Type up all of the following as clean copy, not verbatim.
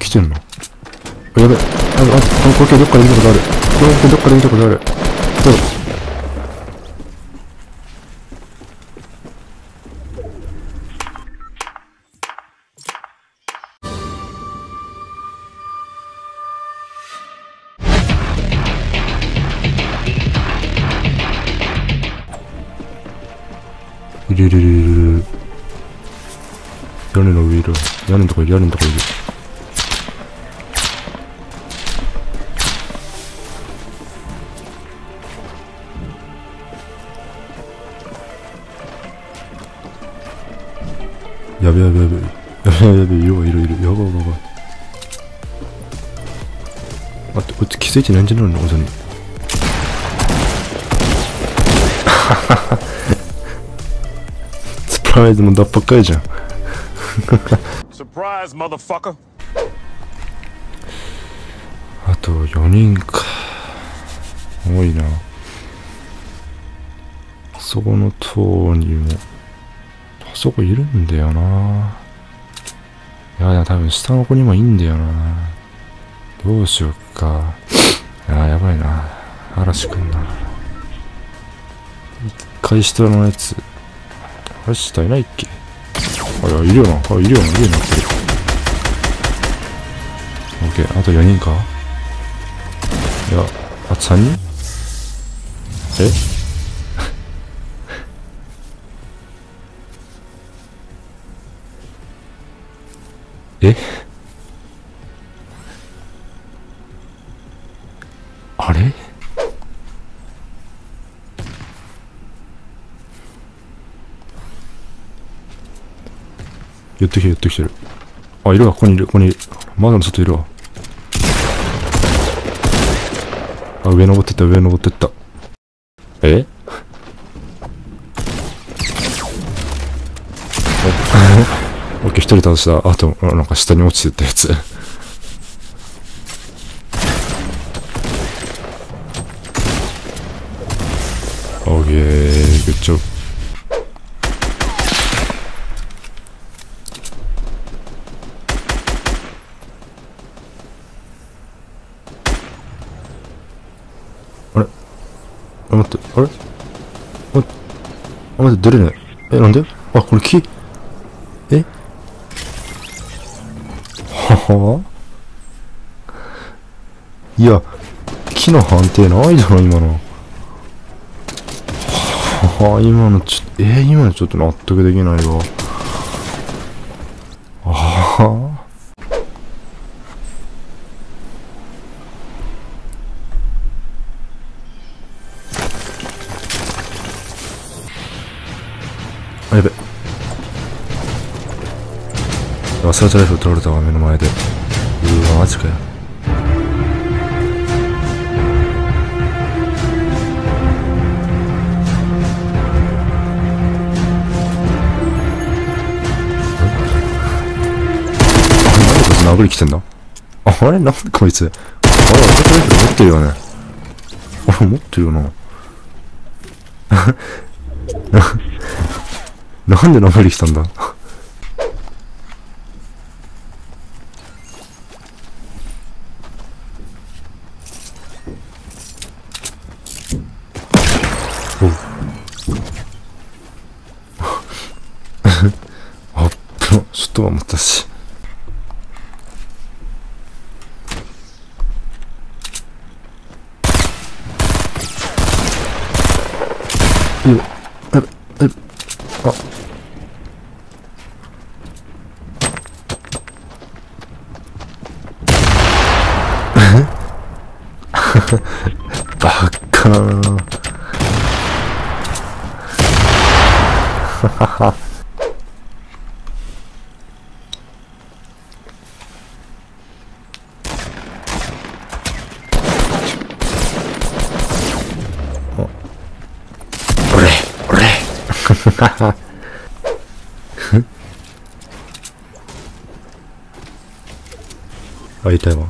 来てんの？やべ。この光景どっかで見たことある。この光景どっかで見たことある。どう？いるいるいるいる。屋根の上いる。屋根のとこいる、屋根のとこいる。やべやべやべ。やべやべ、いるわいるいる。やばいやばいやばい。待って、こいつ気づいてないんじゃないの？音に。サプライズも脱白かいじゃん。 サプライズマザーファッカー。 あと4人か。多いな。そこの塔にもあそこいるんだよな。いや、多分下の子にもいいんだよな。どうしよっか。やばいな。嵐くんな。一回下のやつ。嵐下いないっけ？いや、いるよな。いるよな、いるよな。オッケー、あと4人か？いや、あと3人？え？あれ？寄ってきてる、寄ってきてる。あ、いるわ、ここにいる、ここにいる。窓の外いるわ。あ、上登ってった、上登ってった。オッケー、一人倒した。あと、なんか下に落ちてったやつ。オッケー、グッジョブ。あれ？待って、あれ？待って、出れない。なんで？あ、これ木？いや、木の判定ないだろ、今の。今のちょっと、今のちょっと納得できないわ。やべ。忘れたライフル取られたわ、目の前で。うわ、マジかよ。殴り来てんだ。あれ、なんでこいつ。あれ、忘れたライフル持ってるよね。あれ、持ってるよな。なんで殴り来たんだ。あっ、ちょっとは持ったし。あ。バカー。ははは。あ、痛いわ。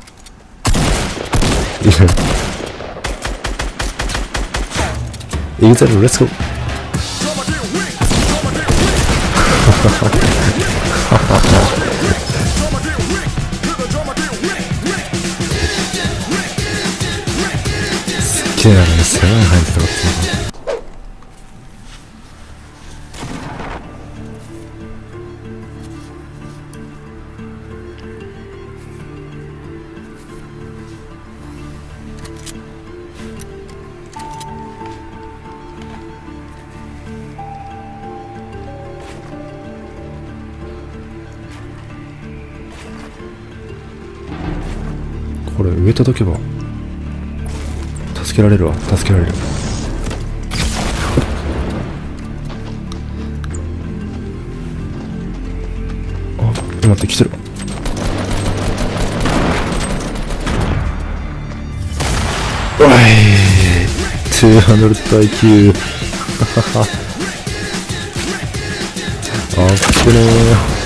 いいぞ、レッツゴー。 てえなのに世話に入ってたかったのか。これ上届けば助けられるわ。助けられる。あ、待って、来てる。おい200耐久あっぶねー。